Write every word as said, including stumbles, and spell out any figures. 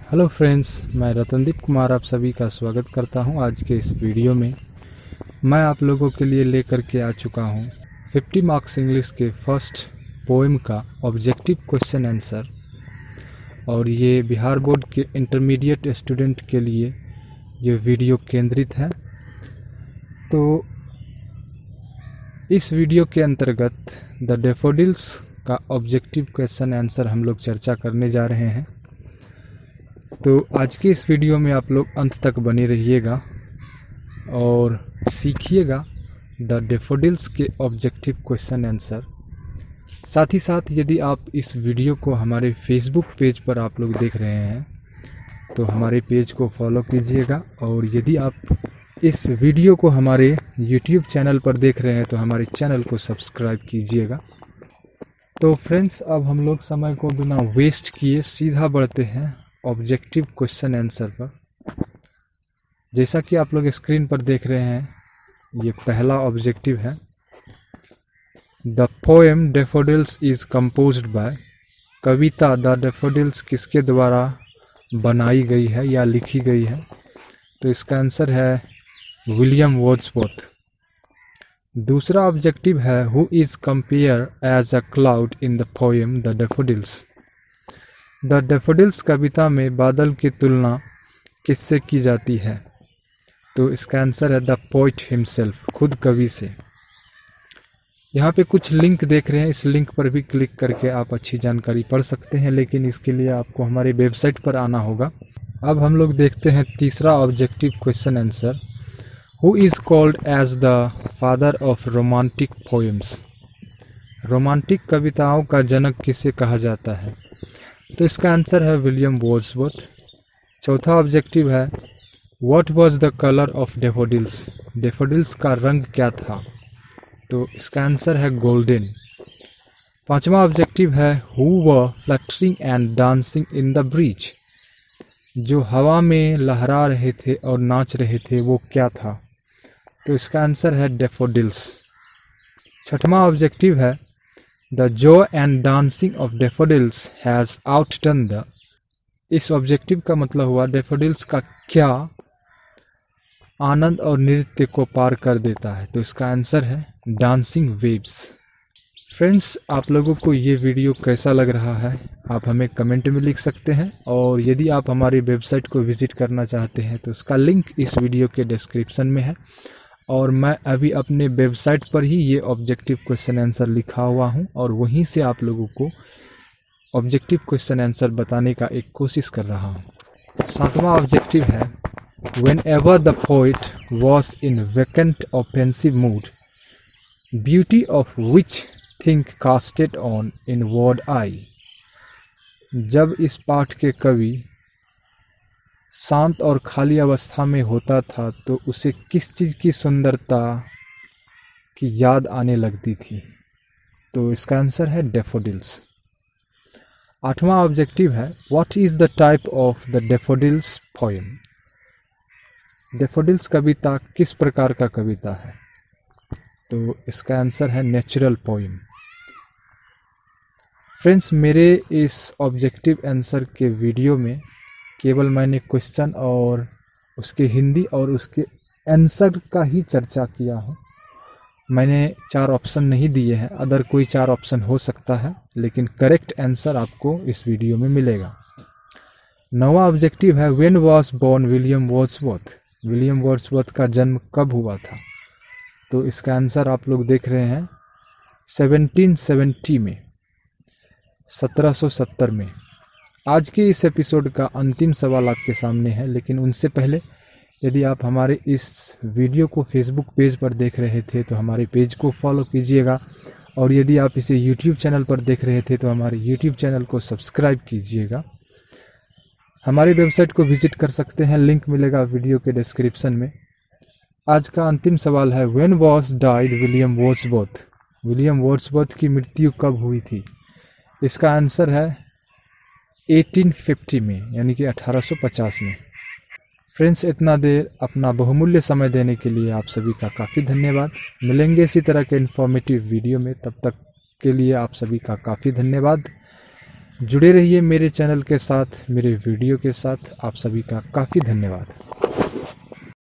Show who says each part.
Speaker 1: Hello friends, मैं रतनदीप कुमार आप सभी का स्वागत करता हूं। आज के इस वीडियो में मैं आप लोगों के लिए लेकर के आ चुका हूं पचास मार्क्स इंग्लिश के फर्स्ट पोएम का ऑब्जेक्टिव क्वेश्चन आंसर। और ये बिहार बोर्ड के इंटरमीडिएट स्टूडेंट के लिए ये वीडियो केंद्रित है। तो इस वीडियो के अंतर्गत द डैफोडिल्स का ऑब्जेक्टिव क्वेश्चन आंसर हम लोग चर्चा करने जा रहे हैं। तो आज के इस वीडियो में आप लोग अंत तक बने रहिएगा और सीखिएगा द डैफोडिल्स के ऑब्जेक्टिव क्वेश्चन आंसर। साथ ही साथ यदि आप इस वीडियो को हमारे फेसबुक पेज पर आप लोग देख रहे हैं तो हमारे पेज को फॉलो कीजिएगा, और यदि आप इस वीडियो को हमारे यूट्यूब चैनल पर देख रहे हैं तो हमारे चैनल को सब्सक्राइब कीजिएगा। तो फ्रेंड्स, अब हम लोग समय को बिना वेस्ट किए सीधा बढ़ते हैं ऑब्जेक्टिव क्वेश्चन आंसर पर। जैसा कि आप लोग स्क्रीन पर देख रहे हैं, ये पहला ऑब्जेक्टिव है। The poem daffodils is composed by, कविता द डैफोडिल्स किसके द्वारा बनाई गई है या लिखी गई है? तो इसका आंसर है विलियम वर्ड्सवर्थ। दूसरा ऑब्जेक्टिव है who is compare as a cloud in the poem the daffodils. The daffodils कविता में बादल की तुलना किससे की जाती है? तो इसका आंसर है द पोइट हिमसेल्फ, खुद कवि से। यहाँ पे कुछ लिंक देख रहे हैं, इस लिंक पर भी क्लिक करके आप अच्छी जानकारी पढ़ सकते हैं, लेकिन इसके लिए आपको हमारे वेबसाइट पर आना होगा। अब हम लोग देखते हैं तीसरा objective question answer. Who is called as the father of romantic poems. Romantic कविताओं का जनक किसे कहा जाता है? तो इसका आंसर है विलियम वर्ड्सवर्थ। चौथा ऑब्जेक्टिव है what was the colour of daffodils. Daffodils का रंग क्या था? तो इसका आंसर है गोल्डन। पांचवा ऑब्जेक्टिव है who were fluttering and dancing in the breeze. जो हवा में लहरा रहे थे और नाच रहे थे वो क्या था? तो इसका आंसर है डैफोडिल्स। छठवां ऑब्जेक्टिव है the joy and dancing of daffodils has outdone the। इस ऑब्जेक्टिव का मतलब हुआ डैफोडिल्स का क्या आनंद और नृत्य को पार कर देता है? तो इसका आंसर है डांसिंग वेव्स। फ्रेंड्स, आप लोगों को ये वीडियो कैसा लग रहा है आप हमें कमेंट में लिख सकते हैं, और यदि आप हमारी वेबसाइट को विजिट करना चाहते हैं तो उसका लिंक इस वीडियो के डिस्क्रिप्शन में है। और मैं अभी अपने वेबसाइट पर ही ये ऑब्जेक्टिव क्वेश्चन आंसर लिखा हुआ हूँ, और वहीं से आप लोगों को ऑब्जेक्टिव क्वेश्चन आंसर बताने का एक कोशिश कर रहा हूँ। सातवां ऑब्जेक्टिव है whenever the poet was in vacant offensive mood, beauty of which think casted on inward eye. जब इस पाठ के कवि शांत और खाली अवस्था में होता था तो उसे किस चीज़ की सुंदरता की याद आने लगती थी? तो इसका आंसर है डैफोडिल्स। आठवां ऑब्जेक्टिव है what is the type of the daffodils poem. Daffodils कविता किस प्रकार का कविता है? तो इसका आंसर है नेचुरल पोएम। फ्रेंड्स, मेरे इस ऑब्जेक्टिव आंसर के वीडियो में केवल मैंने क्वेश्चन और उसके हिंदी और उसके आंसर का ही चर्चा किया हूँ। मैंने चार ऑप्शन नहीं दिए हैं, अदर कोई चार ऑप्शन हो सकता है, लेकिन करेक्ट आंसर आपको इस वीडियो में मिलेगा। नौवां ऑब्जेक्टिव है when was born William Wordsworth. William Wordsworth का जन्म कब हुआ था? तो इसका आंसर आप लोग देख रहे हैं सत्रह सौ सत्तर में, सत्रह सौ सत्तर में। आज के इस एपिसोड का अंतिम सवाल आपके सामने है, लेकिन उनसे पहले यदि आप हमारे इस वीडियो को फेसबुक पेज पर देख रहे थे तो हमारे पेज को फॉलो कीजिएगा, और यदि आप इसे यूट्यूब चैनल पर देख रहे थे तो हमारे यूट्यूब चैनल को सब्सक्राइब कीजिएगा। हमारी वेबसाइट को विजिट कर सकते हैं, लिंक मिलेगा वीडियो के डिस्क्रिप्शन में। आज का अंतिम सवाल है when was died William Wordsworth. William Wordsworth की मृत्यु कब हुई थी? इसका आंसर है अठारह सौ पचास में, यानी कि अठारह सौ पचास में। फ्रेंड्स, इतना देर अपना बहुमूल्य समय देने के लिए आप सभी का काफ़ी धन्यवाद। मिलेंगे इसी तरह के इन्फॉर्मेटिव वीडियो में, तब तक के लिए आप सभी का काफ़ी धन्यवाद। जुड़े रहिए मेरे चैनल के साथ, मेरे वीडियो के साथ। आप सभी का काफ़ी धन्यवाद।